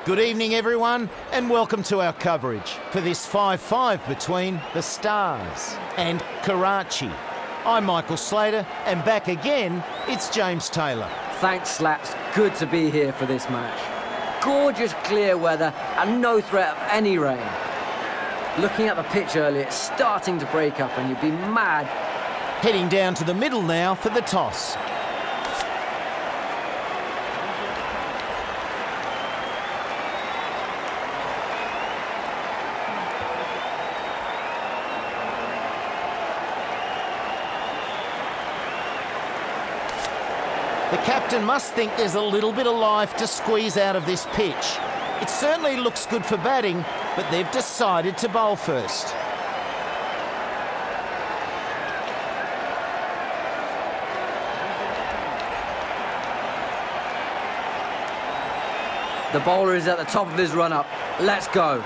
Good evening, everyone, and welcome to our coverage for this 5-5 between the Stars and Karachi. I'm Michael Slater, and back again, it's James Taylor. Thanks, Slaps. Good to be here for this match. Gorgeous clear weather and no threat of any rain. Looking at the pitch earlier, it's starting to break up and you'd be mad. Heading down to the middle now for the toss. The captain must think there's a little bit of life to squeeze out of this pitch. It certainly looks good for batting, but they've decided to bowl first. The bowler is at the top of his run-up. Let's go.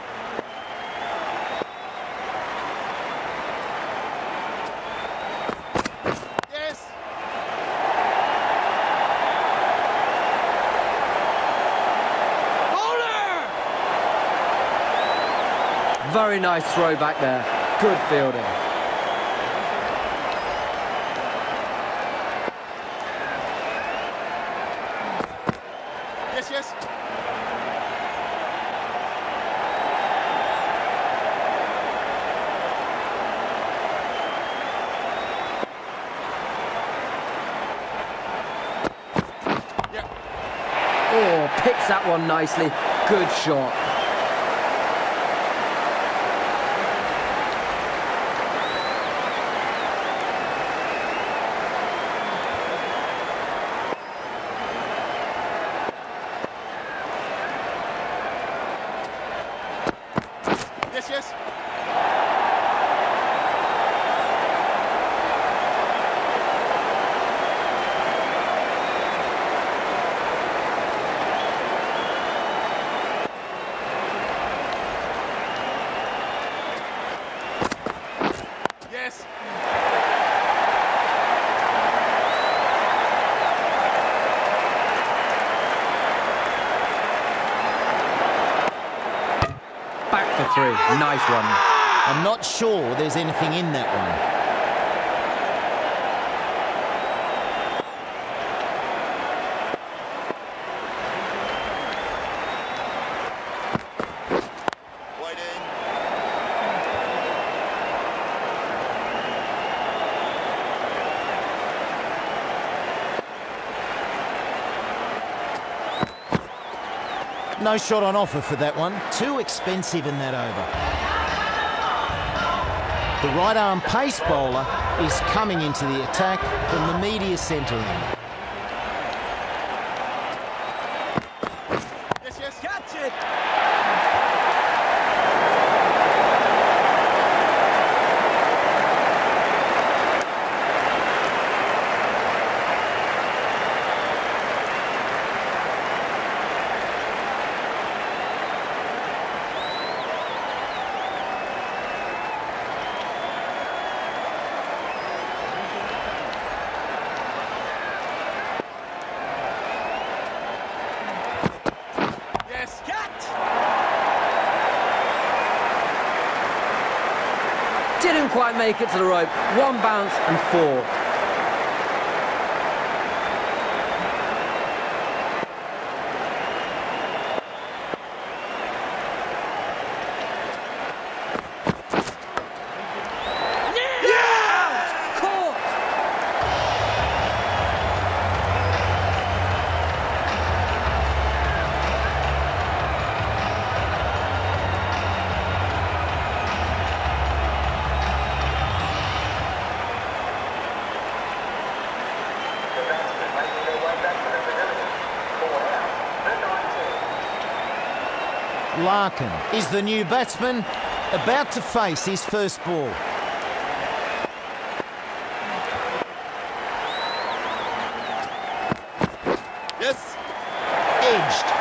Very nice throw back there. Good fielding. Yes. Oh, picks that one nicely. Good shot. Yes. Yes. Back for three. Nice one. I'm not sure there's anything in that one. No shot on offer for that one. Too expensive in that over. The right-arm pace bowler is coming into the attack from the media centre end. Yes. Catch it! Didn't quite make it to the rope. One bounce and four. Larkin is the new batsman, about to face his first ball. Yes. Edged.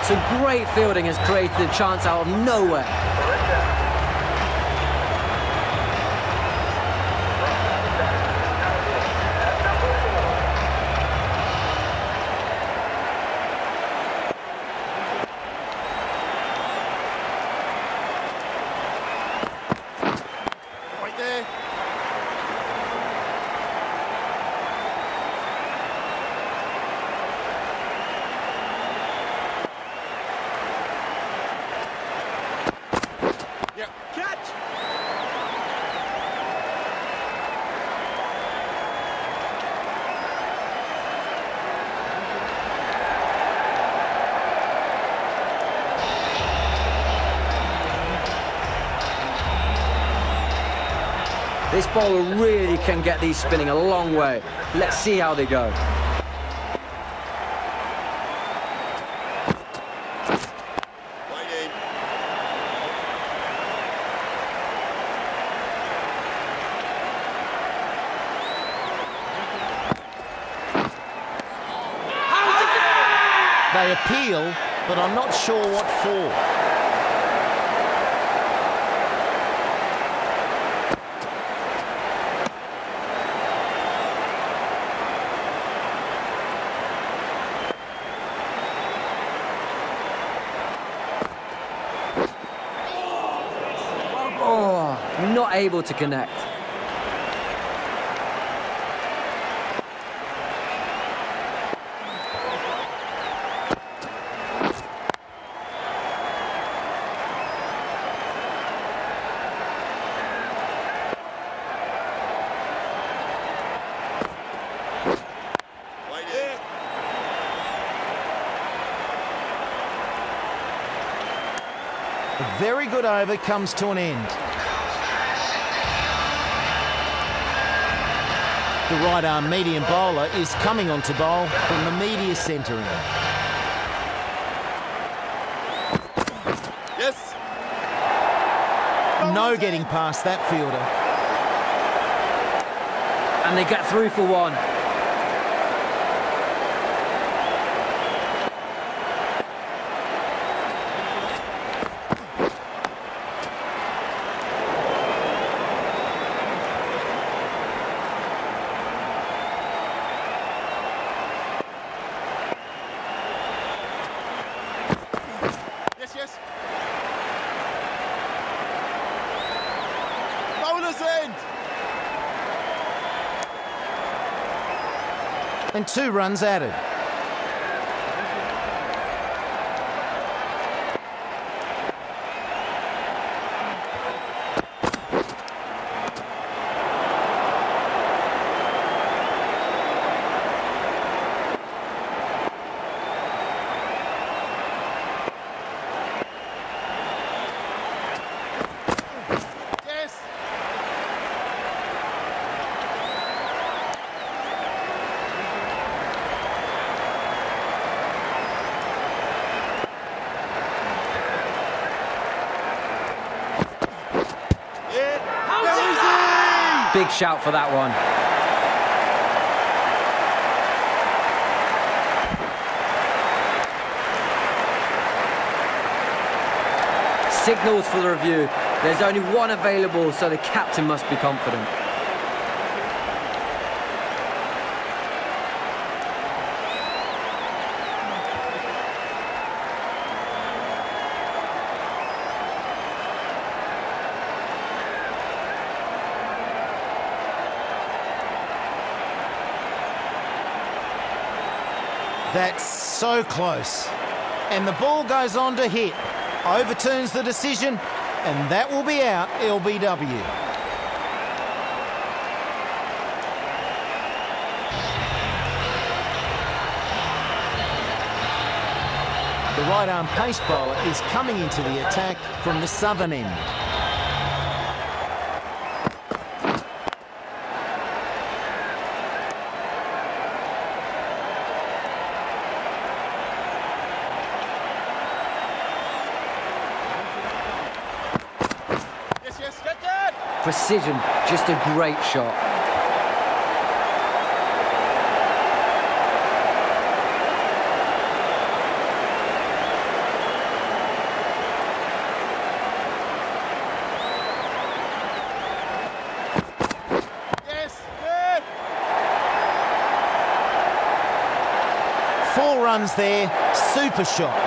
Some great fielding has created a chance out of nowhere. Right there. Yep. Catch. This bowler really can get these spinning a long way. Let's see how they go. Right in. They appeal, but I'm not sure what for. Oh, not able to connect. Right in. A very good over comes to an end. The right-arm medium bowler is coming on to bowl from the media centre end. Yes. No getting past that fielder. And they get through for one. Yes, yes. Bowler's end. And 2 runs added. Yes. Yeah. Big shout for that one. Signals for the review. There's only one available, so the captain must be confident. That's so close. And the ball goes on to hit. Overturns the decision, and that will be out LBW. The right-arm pace bowler is coming into the attack from the southern end. Yes, yes. Get that. Precision, just a great shot. runs there. Super shot.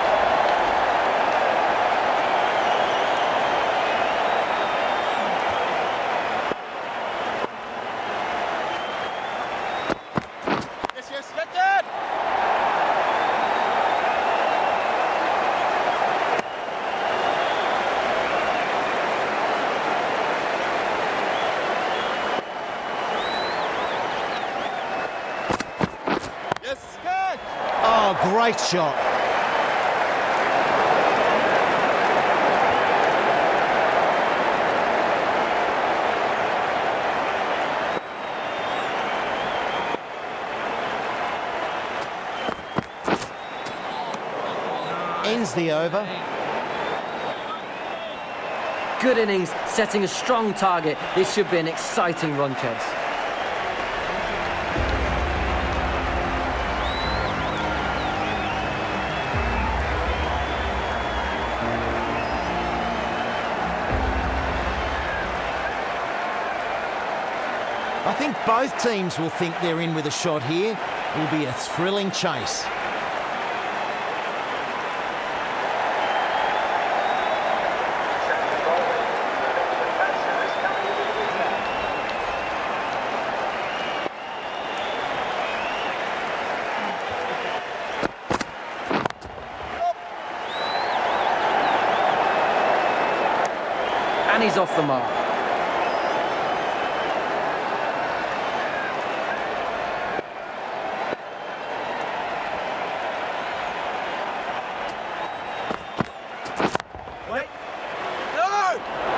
Yes, yes. Get that! Yes, good! Oh, great shot. Ends the over. Good innings, setting a strong target. This should be an exciting run chase. I think both teams will think they're in with a shot here. It'll be a thrilling chase. And he's off the mark. Wait. No!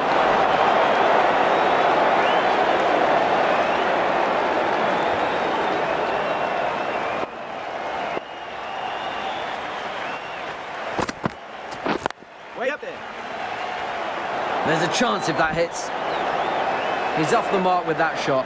Wait up there. There's a chance if that hits. He's off the mark with that shot.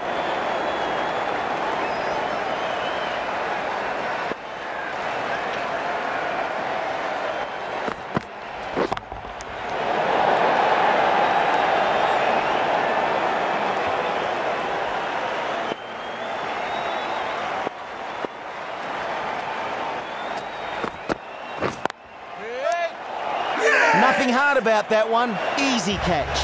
Nothing hard about that one. Easy catch.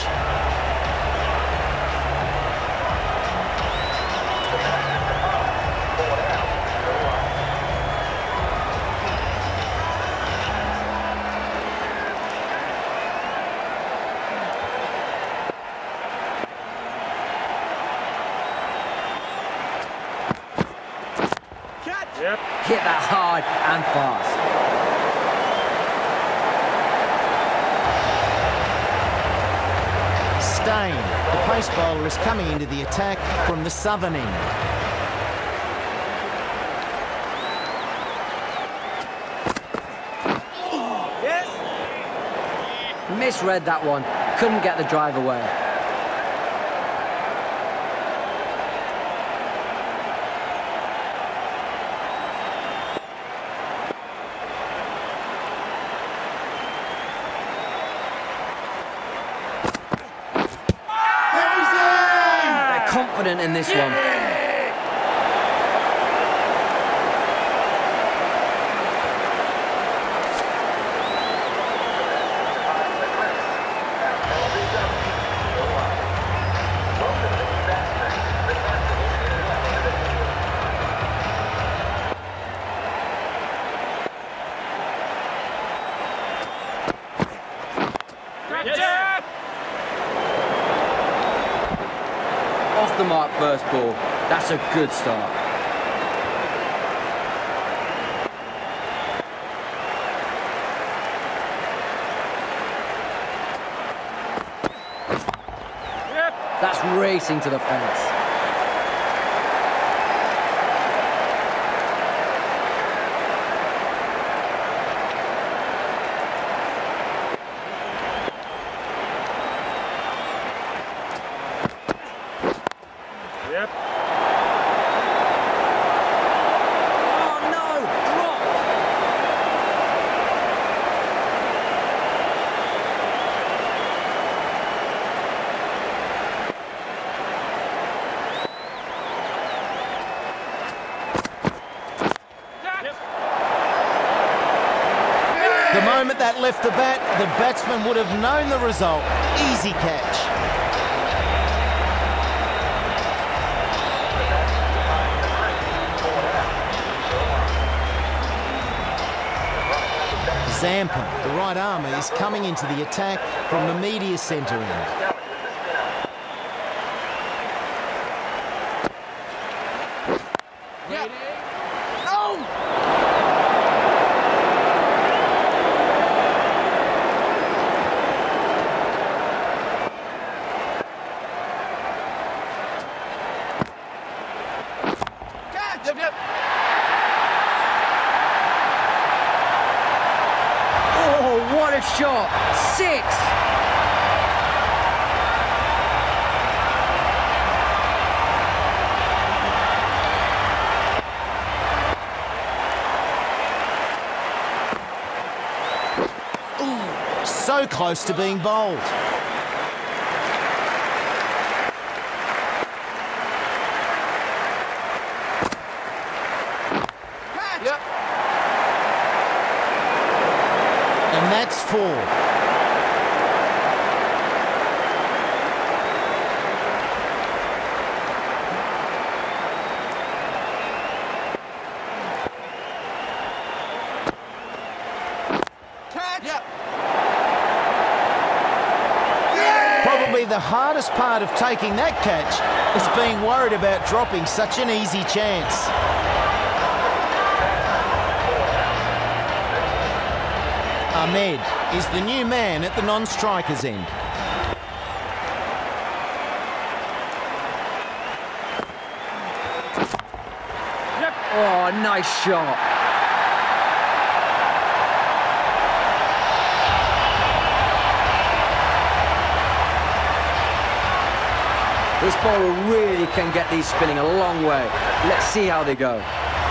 Catch! Yep. Hit that hard and fast. Stain, the pace bowler, is coming into the attack from the southern end. Yes! Misread that one. Couldn't get the drive away. They're confident in this one. Off the mark first ball. That's a good start. That's racing to the fence. Yep. Oh no! Dropped! moment that left the bat, the batsman would have known the result. Easy catch. Zampa, the right armer, is coming into the attack from the media centre end. Oh, what a shot! 6! So close to being bowled. Yep. And that's 4. Yep. Probably the hardest part of taking that catch is being worried about dropping such an easy chance. Ahmed is the new man at the non-strikers end. Oh, nice shot. This bowler really can get these spinning a long way. Let's see how they go.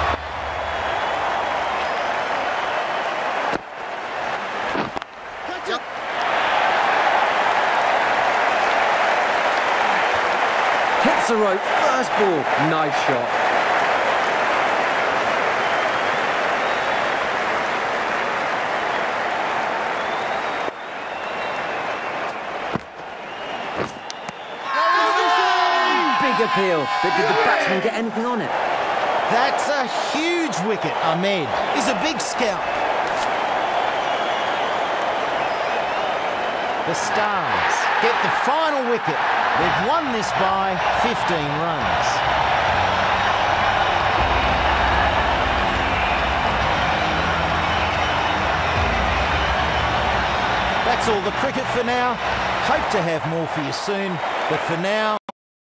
Hits the rope, first ball. Nice shot. Big appeal, but did the batsman get anything on it? That's a huge wicket. Ahmed is a big scout. The Stars get the final wicket. They've won this by 15 runs. That's all the cricket for now. Hope to have more for you soon, but for now...